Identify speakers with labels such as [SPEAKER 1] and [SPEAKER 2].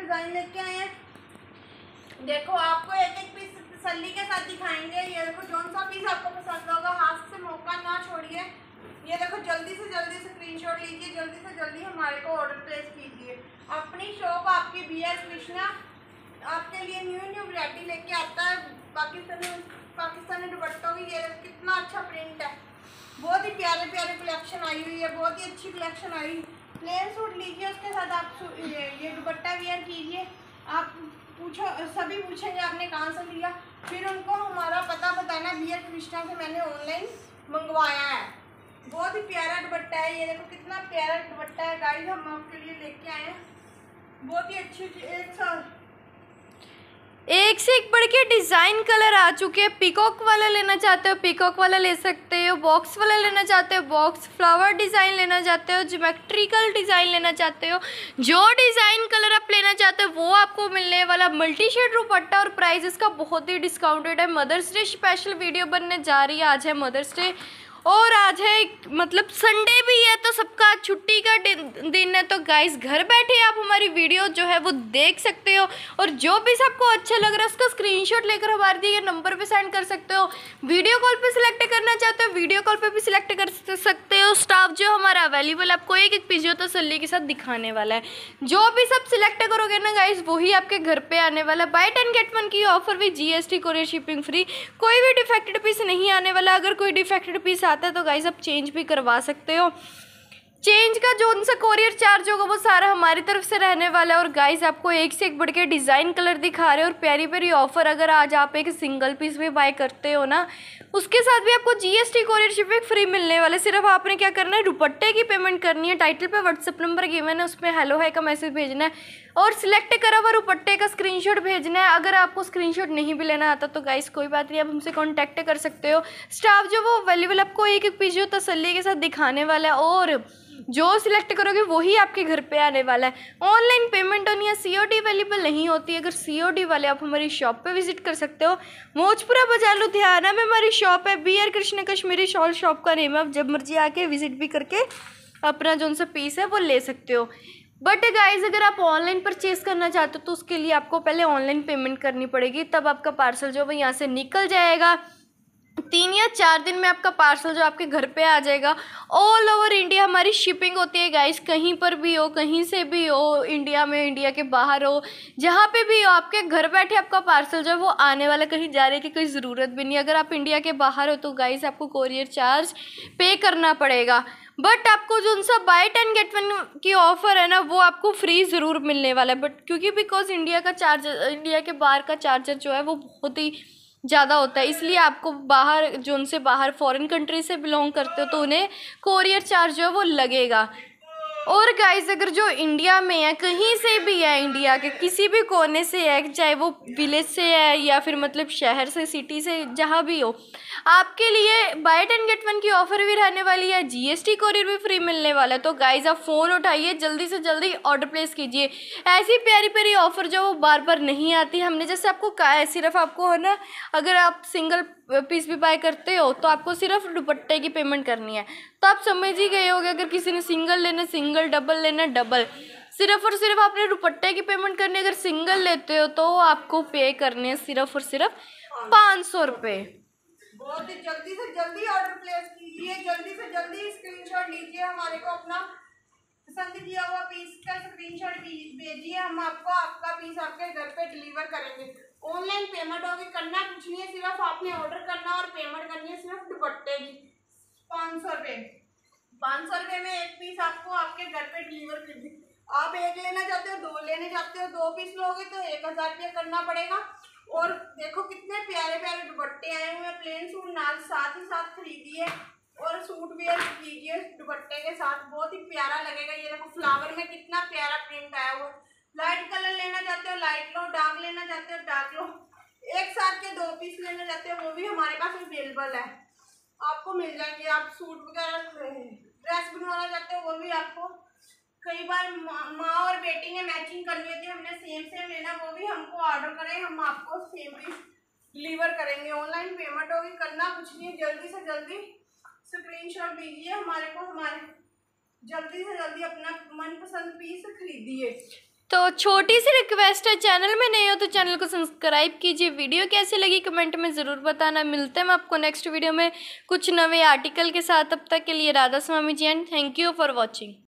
[SPEAKER 1] Design लेके आए हैं। देखो आपको एक एक पीस तसल्ली के साथ दिखाएंगे। ये देखो जौन सा पीस आपको पसंद होगा हाथ से मौका ना छोड़िए। ये देखो जल्दी से जल्दी स्क्रीनशॉट लीजिए, जल्दी से जल्दी हमारे को ऑर्डर प्लेस कीजिए। अपनी शॉप आपकी BS कृष्णा आपके लिए न्यू वैरायटी लेके आता है। पाकिस्तानी दुपट्टों की ये कितना अच्छा प्रिंट है, बहुत ही प्यारे प्यारे कलेक्शन आई हुई है, बहुत ही अच्छी कलेक्शन आई हुई। प्लेन सूट लीजिए, उसके साथ आप ये दुपट्टा वेयर कीजिए। आप सभी पूछेंगे आपने कहाँ से लिया, फिर उनको हमारा पता बताना BS कृष्णा से मैंने ऑनलाइन मंगवाया है। बहुत ही प्यारा दुपट्टा है, ये देखो कितना प्यारा दुपट्टा है गाइस, हम आपके लिए लेके आए हैं। बहुत ही अच्छी
[SPEAKER 2] एक से एक बढ़ के डिज़ाइन कलर आ चुके हैं। पीकॉक वाला लेना चाहते हो पीकॉक वाला ले सकते हो, बॉक्स वाला लेना चाहते हो बॉक्स, फ्लावर डिज़ाइन लेना चाहते हो, ज्योमेट्रिकल डिज़ाइन लेना चाहते हो, जो डिज़ाइन कलर आप लेना चाहते हो वो आपको मिलने वाला मल्टी शेड दुपट्टा। और प्राइस इसका बहुत ही डिस्काउंटेड है। मदर्स डे स्पेशल वीडियो बनने जा रही है। आज है मदर्स डे और आज है मतलब संडे भी है, तो सबका छुट्टी का दिन है। तो गाइस घर बैठे आप हमारी वीडियो जो है वो देख सकते हो और जो भी सबको अच्छा लग रहा है उसका स्क्रीनशॉट लेकर हमारे दिए नंबर पे सेंड कर सकते हो। वीडियो कॉल पे सिलेक्ट करना चाहते हो वीडियो कॉल पे भी सिलेक्ट कर सकते हो। स्टाफ जो हमारा अवेलेबल आपको एक एक पीस जो तसल्ली के साथ दिखाने वाला है। जो भी सब सिलेक्ट करोगे ना गाइस वही आपके घर पे आने वाला। बाय 10 get 1 की ऑफर भी GST कोरियर शिपिंग फ्री। कोई भी डिफेक्टेड पीस नहीं आने वाला। अगर कोई डिफेक्टेड पीस आता है तो गाइस आप चेंज भी करवा सकते हो। चेंज का जो उनसे कोरियर चार्ज होगा वो सारा हमारी तरफ से रहने वाला है। और गाइस आपको एक से एक बढ़ के डिज़ाइन कलर दिखा रहे हैं और प्यारी प्यारी ऑफर। अगर आज आप एक सिंगल पीस भी बाय करते हो ना उसके साथ भी आपको GST कोरियर शिपिंग फ्री मिलने वाला है। सिर्फ आपने क्या करना है दुपट्टे की पेमेंट करनी है। टाइटल पे व्हाट्सएप नंबर गिवन है, उसमें हेलो हाय का मैसेज भेजना है और सिलेक्ट करा हुआ दुपट्टे का स्क्रीनशॉट भेजना है। अगर आपको स्क्रीनशॉट नहीं भी लेना आता तो गाइस कोई बात नहीं, आप हमसे कांटेक्ट कर सकते हो। स्टाफ जो वो अवेलेबल आपको एक एक पीस जो तसल्ली के साथ दिखाने वाला है और जो सिलेक्ट करोगे वही आपके घर पे आने वाला है। ऑनलाइन पेमेंट होनी है, COD अवेलेबल नहीं होती। अगर COD वाले आप हमारी शॉप पे विजिट कर सकते हो। मौजपुरा बाजार लुधियाना में हमारी शॉप है। BR Krishna Kashmiri shawl shop का नेम है। आप जब मर्जी आके विजिट भी करके अपना जो सा पीस है वो ले सकते हो। बट गाइज अगर आप ऑनलाइन परचेज करना चाहते हो तो उसके लिए आपको पहले ऑनलाइन पेमेंट करनी पड़ेगी, तब आपका पार्सल जो है यहाँ से निकल जाएगा। 3 या 4 दिन में आपका पार्सल जो आपके घर पे आ जाएगा। ऑल ओवर इंडिया हमारी शिपिंग होती है गाइस, कहीं पर भी हो कहीं से भी हो, इंडिया में इंडिया के बाहर हो, जहाँ पे भी हो आपके घर बैठे आपका पार्सल जो है वो आने वाला। कहीं जाने की कोई ज़रूरत भी नहीं। अगर आप इंडिया के बाहर हो तो गाइस आपको कोरियर चार्ज पे करना पड़ेगा। बट आपको जो उनसा बाय 10 get 1 की ऑफ़र है ना वो आपको फ्री ज़रूर मिलने वाला है। बट क्योंकि बिकॉज इंडिया का चार्जर, इंडिया के बाहर का चार्जर जो है वो बहुत ही ज़्यादा होता है, इसलिए आपको बाहर जो उनसे बाहर फॉरेन कंट्री से बिलोंग करते हो तो उन्हें कोरियर चार्ज जो है वो लगेगा। और गाइस अगर जो इंडिया में है, कहीं से भी है, इंडिया के किसी भी कोने से है, चाहे वो विलेज से है या फिर मतलब शहर से, सिटी से, जहाँ भी हो, आपके लिए बाय 10 get 1 की ऑफर भी रहने वाली है। GST कोरियर भी फ्री मिलने वाला है। तो गाइस आप फ़ोन उठाइए, जल्दी से जल्दी ऑर्डर प्लेस कीजिए। ऐसी प्यारी प्यारी ऑफर जो वो बार बार नहीं आती। हमने जैसे आपको कहा है सिर्फ आपको है ना, अगर आप सिंगल पीस भी बाय करते हो तो आपको सिर्फ दुपट्टे की पेमेंट करनी है। तो आप समझ ही गए होगे, अगर किसी ने सिंगल लेना सिंगल, डबल लेना डबल, सिर्फ और सिर्फ आपने दुपट्टे की पेमेंट करनी है। अगर सिंगल लेते हो तो आपको पे करने हैं सिर्फ और सिर्फ 500 रुपये।
[SPEAKER 1] बहुत ही जल्दी से जल्दी ऑर्डर प्लेस कीजिए, जल्दी से जल्दी स्क्रीनशॉट लीजिए, हमारे को अपना पसंद किया हुआ पीस का स्क्रीनशॉट भेजिए, हम आपको आपका पीस आपके घर पे डिलीवर करेंगे। ऑनलाइन पेमेंट होगी, करना कुछ नहीं है, सिर्फ आपने ऑर्डर करना और पेमेंट करनी है सिर्फ दुपट्टे की 500 रुपये। 500 रुपये में एक पीस आपको आपके घर पे डिलीवर कर दी। आप एक लेना चाहते हो, 2 लेने चाहते हो, 2 पीस लोगे तो 1000 रुपया करना पड़ेगा। और देखो कितने प्यारे प्यारे दुपट्टे आए हुए हैं। प्लेन सूट नाल साथ ही साथ खरीदिए और सूट वेयर कीजिए दुपट्टे के साथ, बहुत ही प्यारा लगेगा। ये देखो फ्लावर में कितना प्यारा प्रिंट आया हुआ। लाइट कलर लेना चाहते हो लाइट लो, डार्क लेना चाहते हो डार्क लो, एक साथ के 2 पीस लेना चाहते हो वो भी हमारे पास अवेलेबल है, आपको मिल जाएंगे। आप सूट वगैरह ड्रेस बनवाना चाहते हो वो भी आपको, कई बार माँ और बेटी ने मैचिंग करनी होती है, हमने सेम लेना, वो भी हमको ऑर्डर करें, हम आपको सेम पीस डिलीवर करेंगे। ऑनलाइन पेमेंट होगी, करना कुछ नहीं, जल्दी से जल्दी स्क्रीनशॉट दीजिए हमारे को, हमारे जल्दी से जल्दी अपना मनपसंद पीस खरीदिए।
[SPEAKER 2] तो छोटी सी रिक्वेस्ट है, चैनल में नए हो तो चैनल को सब्सक्राइब कीजिए। वीडियो कैसी लगी कमेंट में ज़रूर बताना। मिलते हैं हम आपको नेक्स्ट वीडियो में कुछ नए आर्टिकल के साथ। तब तक के लिए Radha Swami ji and thank you for watching.